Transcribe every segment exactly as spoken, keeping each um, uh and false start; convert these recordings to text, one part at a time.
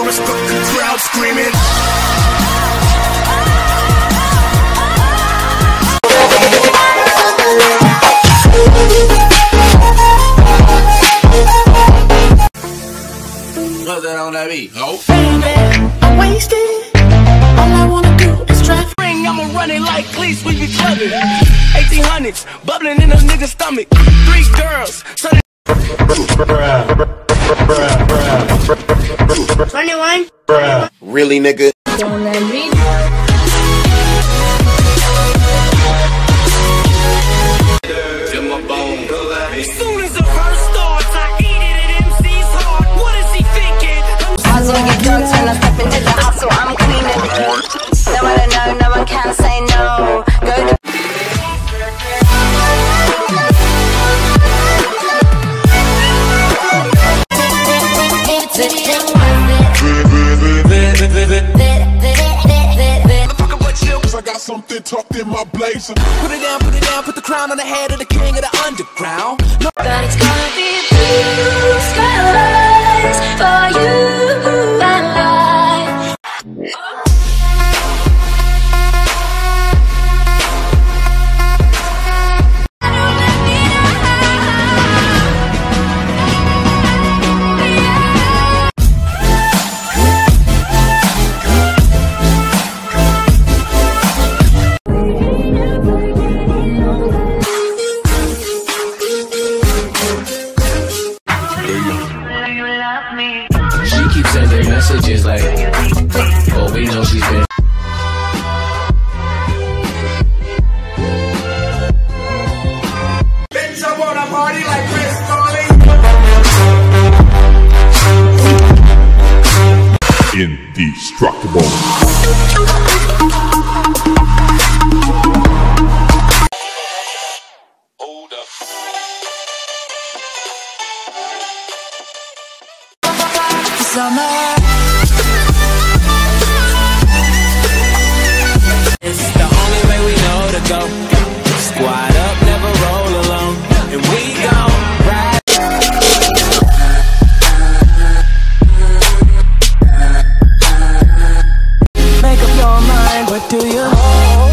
chorus, got the crowd screaming. Love that on that beat. Oh. Baby, I'm wasted. All I wanna do is drive. Ring, I'ma run it like cleats, we be clubbing. eighteen hundreds, bubbling in a nigga's stomach. Three girls, so twenty-one. Really, nigga? Don't let me. as soon as the verse starts, I eat it at M C's heart. What is he thinking? I was gonna get drugs when I step into the house, so I'm cleaning. No one to know, no one can say no. Go to I got something tucked in my blazer. Put it down, put it down, put the crown on the head of the king of the underground. No. but it's gonna be blue skies for you and I. She keeps sending messages like, oh, we know she's been. Bitch, I wanna party like Chris Farley. Indestructible. Hold up. Summer. It's the only way we know to go. Squad up, never roll alone. And we gon' ride. Make up your mind, what do you hold?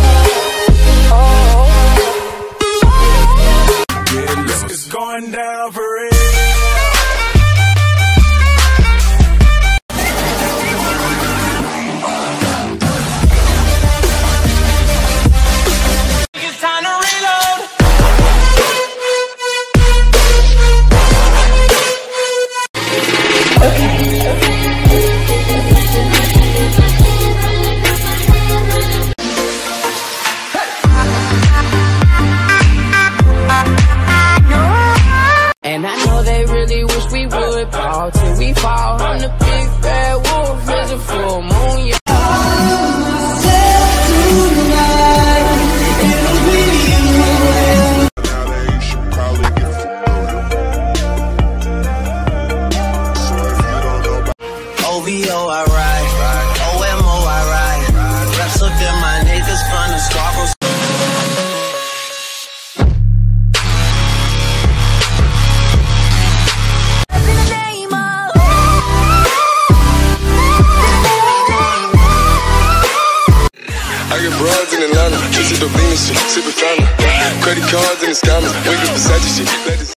Yeah, this is going down for real. It's time to reload. And I know they really wish we would fall till we fall. I'm the big bad wolf, there's a full moon. Yeah. O V O I ride, O M O I ride. Reps up in my niggas from the squabbles. I get broads in Atlanta, this is the Venus shit, sippin' fountain. Credit cards and the scammers, wake up beside your shit.